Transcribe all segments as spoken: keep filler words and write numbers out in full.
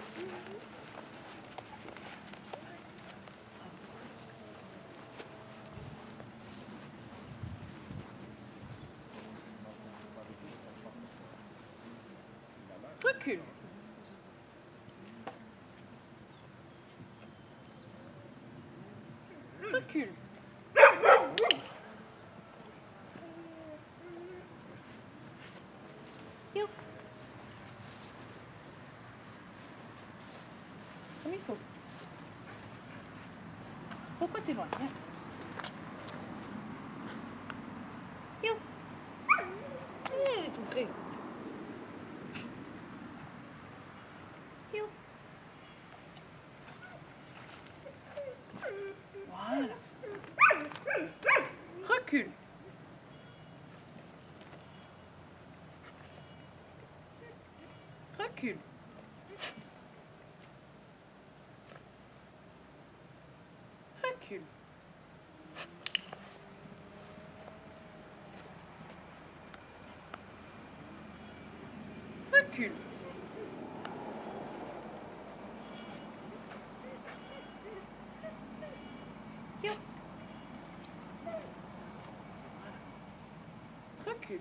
Recule. Recule. You. Comme il faut. Pourquoi t'es loin? You. Elle est tout près. You. Voilà. Recule. Recule. Recule. Recule. Yo. Recule.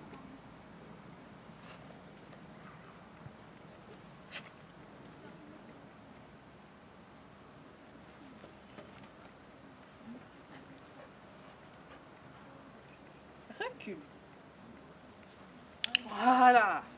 Recule. Voilà.